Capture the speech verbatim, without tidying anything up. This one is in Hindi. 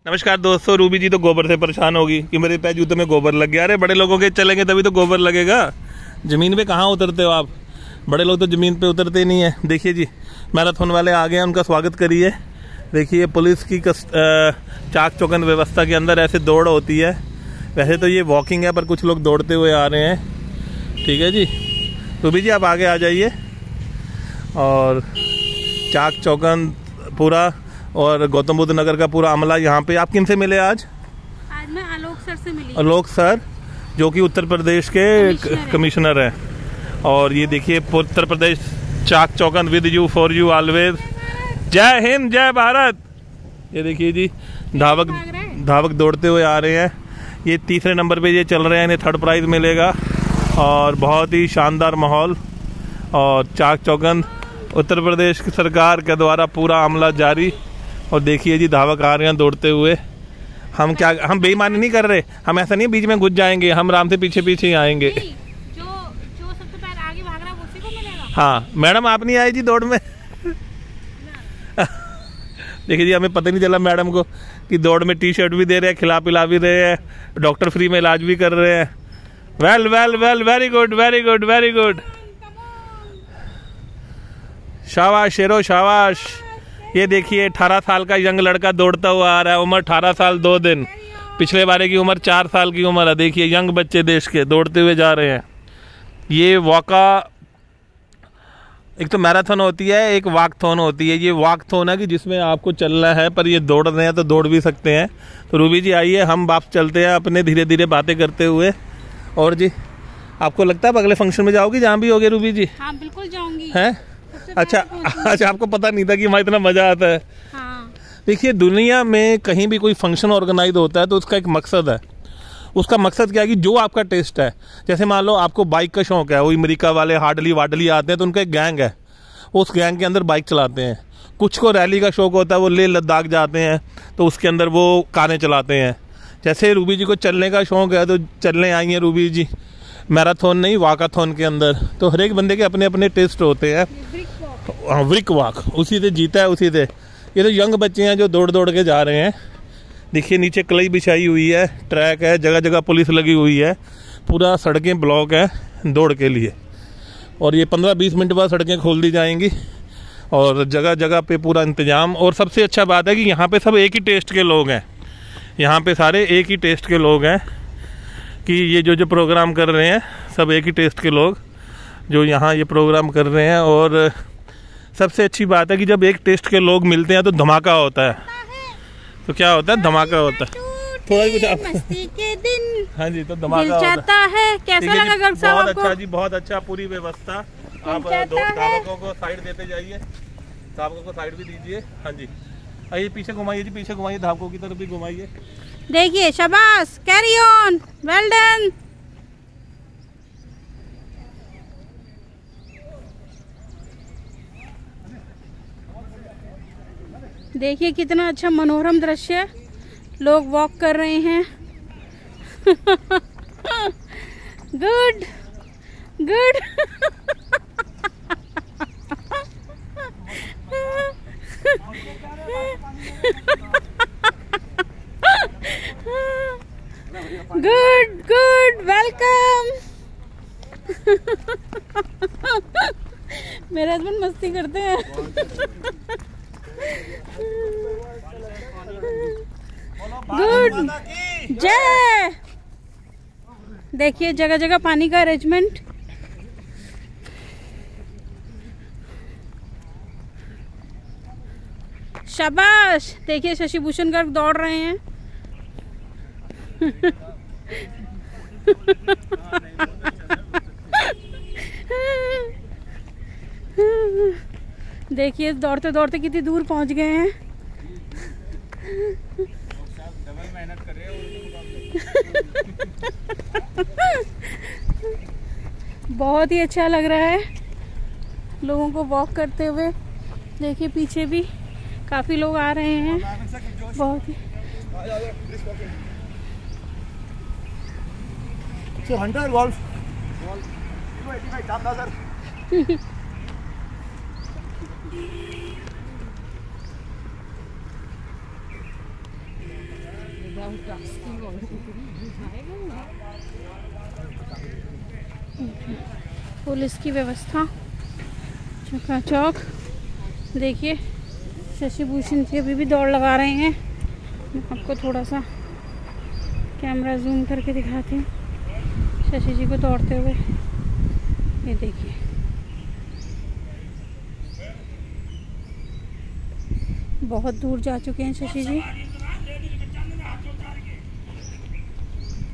नमस्कार दोस्तों, रूबी जी तो गोबर से परेशान होगी कि मेरे पैर जूते में गोबर लग गया। अरे बड़े लोगों के चलेंगे तभी तो गोबर लगेगा, ज़मीन पे कहाँ उतरते हो आप? बड़े लोग तो ज़मीन पे उतरते ही नहीं है। देखिए जी, मैराथन वाले आ गए हैं, उनका स्वागत करिए। देखिए पुलिस की चाक चौबंद व्यवस्था के अंदर ऐसे दौड़ होती है। वैसे तो ये वॉकिंग है पर कुछ लोग दौड़ते हुए आ रहे हैं। ठीक है जी, रूबी जी आप आगे आ जाइए। और चाक चौबंद पूरा और गौतम बुद्ध नगर का पूरा अमला यहाँ पे। आप किन से मिले आज? आज मैं आलोक सर से मिली। आलोक सर जो कि उत्तर प्रदेश के कमिश्नर हैं। और ये देखिए उत्तर प्रदेश चाक चौबंद with you for you always. जय हिंद जय भारत। ये देखिए जी, धावक धावक दौड़ते हुए आ रहे हैं। ये तीसरे नंबर पे ये चल रहे हैं, इन्हें थर्ड प्राइज मिलेगा। और बहुत ही शानदार माहौल। और चाक चौबंद उत्तर प्रदेश की सरकार के द्वारा पूरा अमला जारी। और देखिए जी, धावक आ रहे हैं दौड़ते हुए। हम क्या हम बेईमानी नहीं कर रहे, हम ऐसा नहीं बीच में घुस जाएंगे, हम आराम से पीछे पीछे ही आएंगे। जो जो सबसे पहले आगे भाग रहा है उसी को मिलेगा। हाँ मैडम, आप नहीं आई जी दौड़ में? देखिए जी, हमें पता नहीं चला मैडम को कि दौड़ में टी शर्ट भी दे रहे हैं, खिला पिला भी रहे हैं, डॉक्टर फ्री में इलाज भी कर रहे हैं। Well well well very good very good very good. शाबाश शेरो शाबाश। ये देखिए अठारह साल का यंग लड़का दौड़ता हुआ आ रहा है। उम्र अठारह साल दो दिन। पिछले बारे की उम्र चार साल की उम्र है। देखिए यंग बच्चे देश के दौड़ते हुए जा रहे हैं। ये वॉका, एक तो मैराथन होती है, एक वॉकथॉन होती है। ये वॉकथॉन है कि जिसमें आपको चलना है, पर ये दौड़ रहे हैं तो दौड़ भी सकते हैं। तो रूबी जी आइए, हम वापस चलते हैं अपने धीरे धीरे बातें करते हुए। और जी आपको लगता है अगले फंक्शन में जाओगी? जहाँ भी होगे रूबी जी? हाँ बिल्कुल जाऊंगी। हैं? अच्छा अच्छा, आपको पता नहीं था कि वहाँ इतना मजा आता है। हाँ। देखिए दुनिया में कहीं भी कोई फंक्शन ऑर्गेनाइज होता है तो उसका एक मकसद है। उसका मकसद क्या है कि जो आपका टेस्ट है, जैसे मान लो आपको बाइक का शौक है, वो अमेरिका वाले हार्डली वार्डली आते हैं तो उनका एक गैंग है, उस गैंग के अंदर बाइक चलाते हैं। कुछ को रैली का शौक होता है, वो लेह लद्दाख जाते हैं तो उसके अंदर वो कारें चलाते हैं। जैसे रूबी जी को चलने का शौक है तो चलने आई हैं रूबी जी मैराथन नहीं वॉकाथॉन के अंदर। तो हर एक बंदे के अपने अपने टेस्ट होते हैं। हाँ ब्रिक वॉक, उसी से जीता है उसी से। ये तो यंग बच्चे हैं जो दौड़ दौड़ के जा रहे हैं। देखिए नीचे कलई बिछाई हुई है, ट्रैक है, जगह जगह पुलिस लगी हुई है, पूरा सड़कें ब्लॉक है दौड़ के लिए। और ये पंद्रह बीस मिनट बाद सड़कें खोल दी जाएंगी और जगह जगह पे पूरा इंतजाम। और सबसे अच्छा बात है कि यहाँ पे सब एक ही टेस्ट के लोग हैं। यहाँ पे सारे एक ही टेस्ट के लोग हैं कि ये जो जो प्रोग्राम कर रहे हैं सब एक ही टेस्ट के लोग जो यहाँ ये प्रोग्राम कर रहे हैं। और सबसे अच्छी बात है कि जब एक टेस्ट के लोग मिलते हैं तो धमाका होता है। तो क्या होता है? धमाका होता है। थोड़ा कुछ आप मस्ती के दिन। हाँ जी, तो धमाका होता है। कैसा लगा गर्ग साहब बहुत आपको? अच्छा जी, बहुत अच्छा, पूरी व्यवस्था। आप दो धावकों को साइड देते जाइए, धावकों को साइड भी दीजिए। हाँ जी, आइए पीछे घुमाइए जी, पीछे घुमाइए, धावकों की तरफ भी घुमाइए। देखिए शाबाश, कैरी ऑन, वेल डन। देखिए कितना अच्छा मनोरम दृश्य, लोग वॉक कर रहे हैं। Good good. Good good, welcome. मेरे हस्बैंड मस्ती करते हैं। गुड, जय। देखिए जगह जगह पानी का अरेंजमेंट। शाबाश। देखिए शशि भूषण गर्ग दौड़ रहे हैं। देखिए दौड़ते दौड़ते कितनी दूर पहुंच गए हैं। बहुत ही अच्छा लग रहा है लोगों को वॉक करते हुए। देखिए पीछे भी काफी लोग आ रहे हैं। बहुत ही पुलिस की व्यवस्था चकाचौक। देखिए शशि भूषण जी अभी भी दौड़ लगा रहे हैं। मैं आपको थोड़ा सा कैमरा जूम करके दिखाती हूँ शशि जी को दौड़ते हुए। ये देखिए बहुत दूर जा चुके हैं शशि जी।